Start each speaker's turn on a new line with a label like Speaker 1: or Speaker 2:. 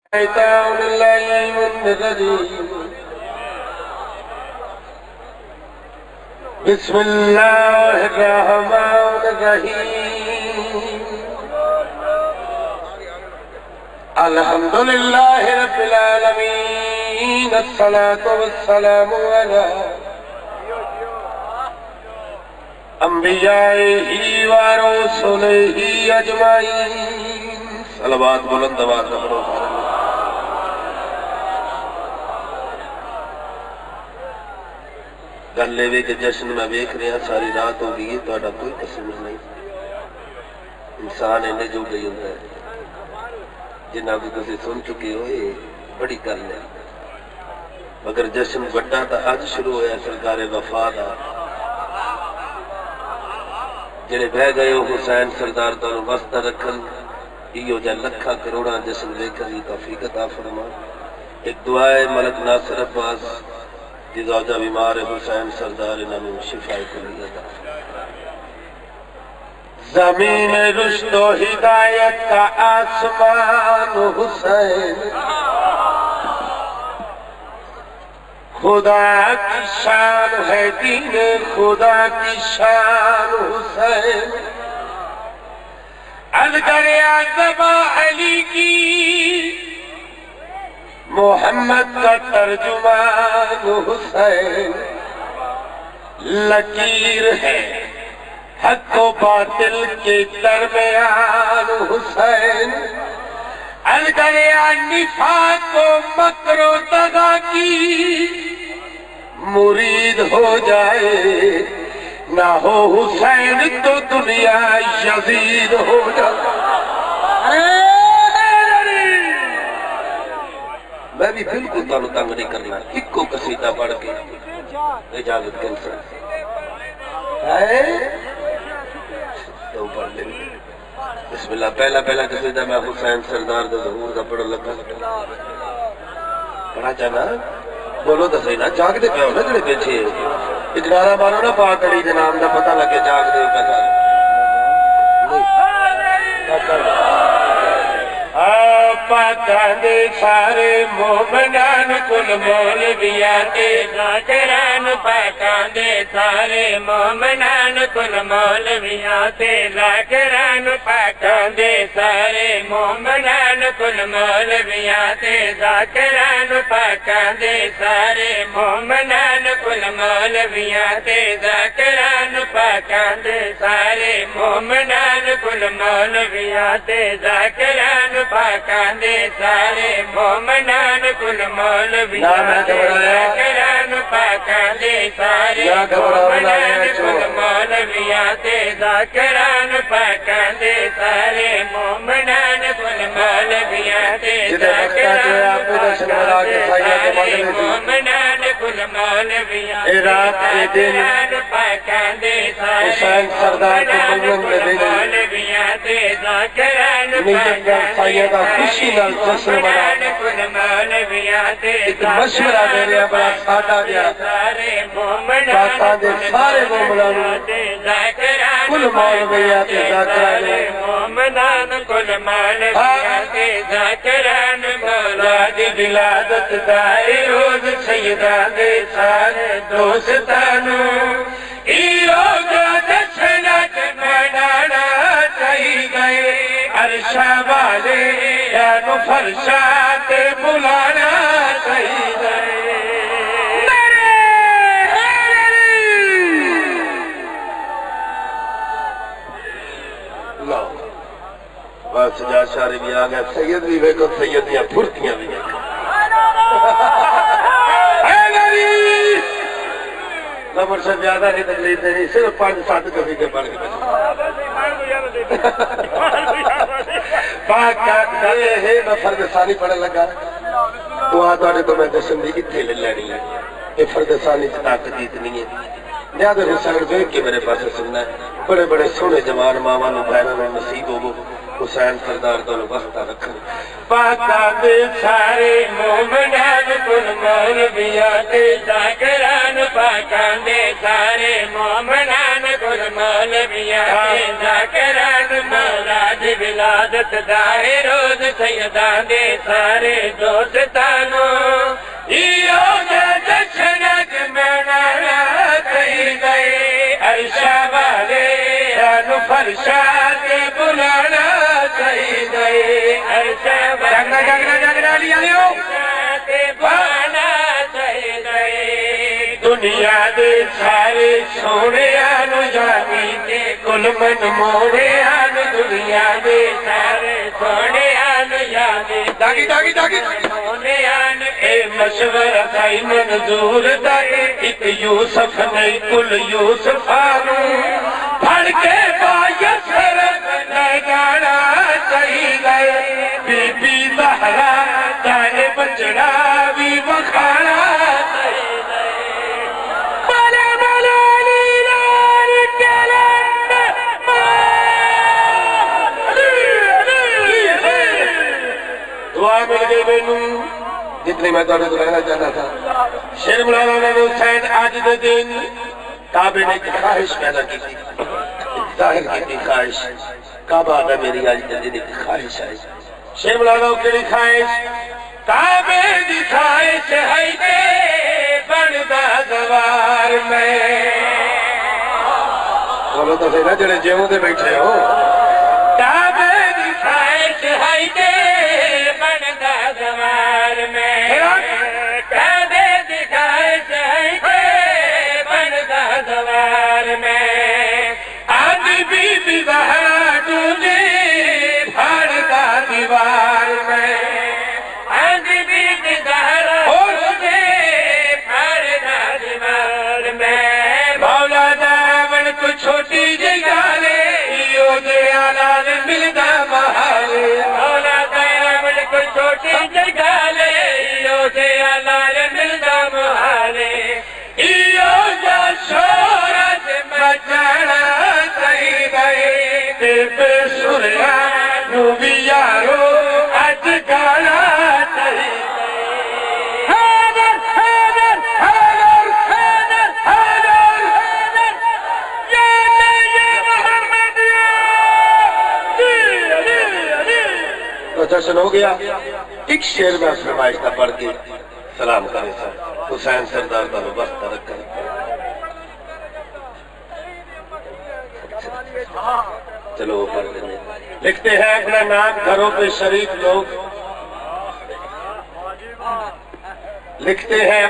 Speaker 1: بسم اللہ الرحمن الرحیم الحمدللہ رب العالمین الصلاة والسلام علی انبیائہ ورسلہ اجمعین صلوات بلند آواز سے پڑھو گل لے کہ جشن میں دیکھ رہے ہیں ساری رات ہو گئی ہے تو آڈا کوئی تصور نہیں انسان انہیں جو گئی ہوتا ہے جنہاں بھی کسی سن چکے ہوئے بڑی گل ہے مگر جشن بڑا تھا آج شروع ہویا سرکار وفا دا جنہیں بہ گئے ہو حسین سردار تو وسط رکھن ایو جا لکھا کروڑا جشن لے کر یہ توفیق عطا فرما ایک دعائے ملک ناصر عباس زوجہ بیمار حسین سردار انہوں شفاء کلی عطا زمین رشد و ہدایت کا آسمان حسین خدا کی شان ہے دین خدا کی شان حسین الگر اعظم علی کی محمد کا ترجمان حسین لکیر ہے حق و باطل کے درمیان حسین الگریا نفاق و مکر و دغا کی مرید ہو جائے نہ ہو حسین تو دنیا یزید ہو جائے میں بھی بالکل تانو تنگ نہیں کرنا ایک کو قصیدہ پڑھ کے اجازت کینسل ہے تو پڑھ لیں بسم اللہ پہلا قصیدہ میں حسین سردار دے ظہور دا پڑھ لگا پڑھا چاہنا بولو تو صحیح نا جاگ دے پہ ہو نا جڑے پیچھے ایک نعرہ مارو نا پاک علی دے نام دا پتہ لگے جاگ دے پہ پاکان دے سارے مومنان کل مولویاتے ذاکران پاکان دے سارے مومنان کل مولویاتے ذاکران پاکان دے سارے مومنان کل مولویاتے ذاکران پاکان دے سارے مومنان کل مولویاتے ذاکران پاکان دے سارے مومنان کل مولویاتے ذاکران پاکان دے سارے مومنان کل مولویات ذاکران پاکان دے سارے مومنان کل مولویات ذاکران پاکان دے سارے مومنان کل مولویات ذاکران پاکان دے سارے مومنان کل مولویات ذاکران پاکان دے سارے مولویات ذاکران پاکان خوشی نال جشن منا ایک مشورہ دے رہا بڑا سادہ دیا پاکان دے سارے مومنان کل مولویات ذاکران کل مولویات ذاکران مولاد ولادت دائے روز سیدان دے سارے دوستانو ایرو جو جشنت منانا چاہی گئے عرشہ والے یعنو فرشات بلانا چاہی گئے بس جا شاری بھی آگئے سید بھی ویکو سیدیاں پھرتیاں بھی ویکو نمبر سے زیادہ نہیں تکلیف نہیں صرف 5-7 کبھی کے پڑھ کے پاکان دے ہے میں فرد ثانی پڑھنے لگا دعا دوڑے تو میں جشن دی اتھے لے لینی ہے یہ فرد ثانی سے طاقت اتنی ہے نیادر حسین بیگ کے میرے پاس سننا ہے بڑے بڑے سونے جوان ماما نو بہنوں نو نصیب ہو حسین سردار کو وقت رکھن
Speaker 2: پاکاں دے سارے مومنان کل مولویاں تے ذاکران پاکاں دے سارے مومنان کل مولویاں تے ذاکران مولا دی ولادت دا روز سیداں دے سارے دوستانو ایو جشن منانا کہیں گئے عرشا والے رانو فرشا تے بلانا کہیں گئے عرشا والے جگنا لیا لیو تے بلانا کہیں گئے دنیا دے سارے سونے آنو جانی تے کل من موڑے آنو دنیا دے سارے سونے آنو جانی داگی سونے آن اے مشورہ تھائی منظور دائے ایک یوسف نہیں کل یوسف آنو پھڑ کے باید سرک لگانا چاہی گئے بی بی زہرا دائے بچڑا بھی بخانا چاہی گئے بلے بلے لیلان کلن دعا مل گئی بینوں جتنی میں توڑے تو رہنا چاہتا تھا شیر مولانا نے حسین آج دے دن کعبے نے ایک خواہش پیدا کی تھی ظاہر کی تھی خواہش کعبہ آگا میری آج دے دن ایک خواہش آئی شیر مولانا کے لیے خواہش کعبے دی خواہش ہے کہ بندا دوار میں بولو تو صحیح نہ جڑے جیوں دے بیٹھے ہو کعبے دی خواہش ہے کہ بندا دوار میں کعبے دی خواہش ہے کہ بندا دوار میں آج بی بی زہرا تجھے بھڑتا دیوار میں آج بی بی زہرا تجھے بھڑتا دیوار میں مولا دامن کو چھوٹی جی گالے یو دے آلال ملدا محالے مولا دامن کو چھوٹی جی گالے یو دے آلال ملدا محالے ایو جا شورت مچانا چاہی گئے تے بے سریا نو بھی یارو اج گانا چاہی گئے حیدر حیدر حیدر حیدر حیدر یا نبی محمد تو جشن ہو گیا ایک شعر میں فرمائش کا پڑھ کے سلام کرے سر حسین سردار کا وقت رکھ کر چلو وہ پڑھ دینے لکھتے ہیں اپنا نام گھروں پہ شریف لوگ لکھتے ہیں